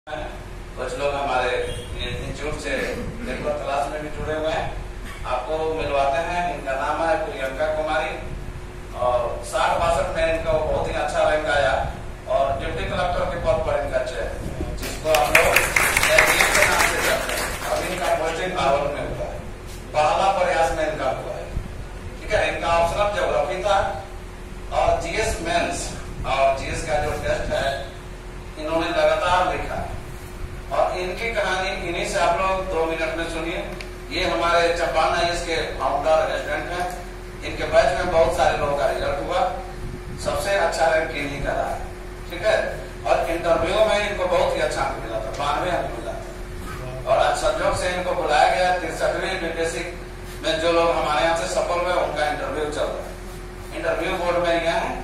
कुछ लोग हमारे इंस्टीट्यूट से रेगुलर क्लास में भी जुड़े हुए हैं। आपको मिलवाते हैं। इनका नाम है प्रियंका कुमारी और 60-62 में इनका बहुत ही अच्छा रैंक आया और डिप्टी कलेक्टर के पद पर इनका चयन, जिसको हम लोग SDM के नाम से जानते हैं। अब इनका पोस्टिंग नावल में हुआ है, पहला प्रयास में इनका हुआ है। ठीक है, इनका ऑप्शनल ज्योग्राफी था और GS मेंस और GS का जो टेस्ट है इन्होंने लगातार लिखा है और इनकी कहानी इन्हीं से आप लोग 2 मिनट में सुनिए। ये हमारे चंपारण IAS के फाउंडर रेजिडेंट हैं। इनके बैच में बहुत सारे लोगों का रिजल्ट हुआ, सबसे अच्छा रैंक इन्हीं का रहा है। ठीक है, और इंटरव्यू में इनको बहुत ही अच्छा अंक मिला था, 92 अंक मिला था। और आज संजोग से इनको बुलाया गया 63वीं BPSC में। जो लोग हमारे यहाँ से सफल हुए उनका इंटरव्यू चल रहा है। इंटरव्यू बोर्ड में यहाँ है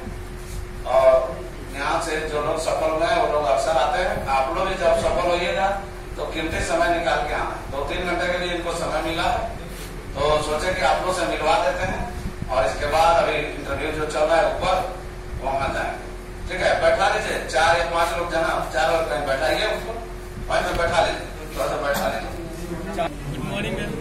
और यहाँ से जो लोग सफल हुए हैं वो लोग अक्सर आते हैं। आप लोग भी जब सफल होइएगा तो कीमती समय निकाल के आना। 2-3 घंटे के लिए इनको समय मिला है तो सोचे कि आप लोग से मिलवा देते हैं और इसके बाद अभी इंटरव्यू जो चल रहा है ऊपर वहां जाएंगे। ठीक है, बैठा लीजिए। 4 या 5 लोग जना 4 लोग कहीं बैठाइए, उसको वहीं पे बैठा लीजिए, थोड़ा सा बैठा लीजिए। Good morning ma'am.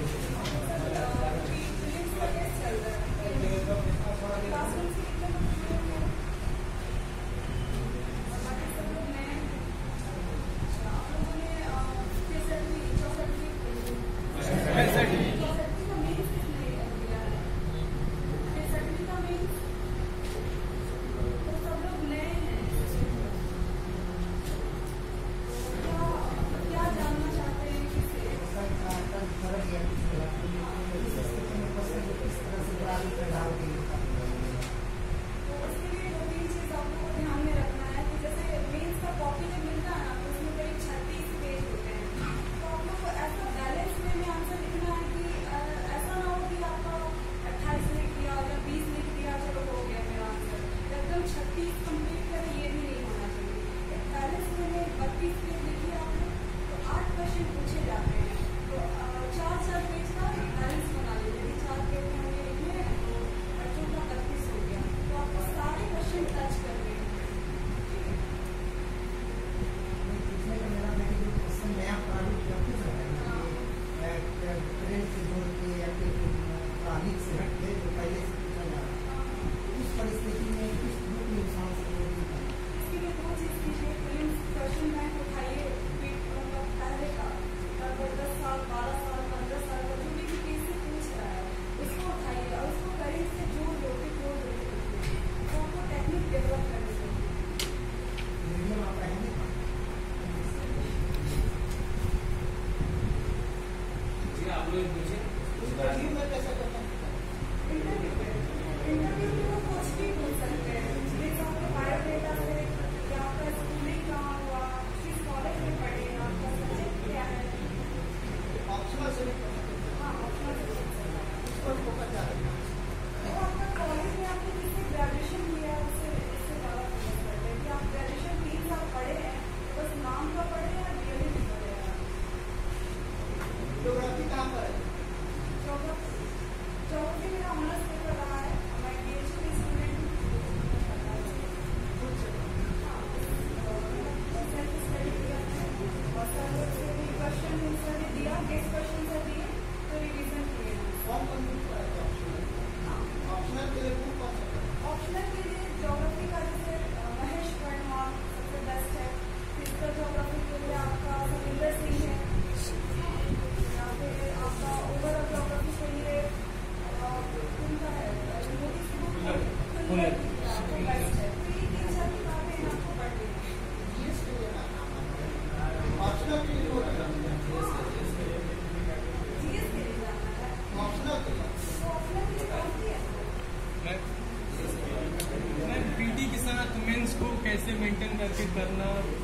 कैसे मेंटेन करके करना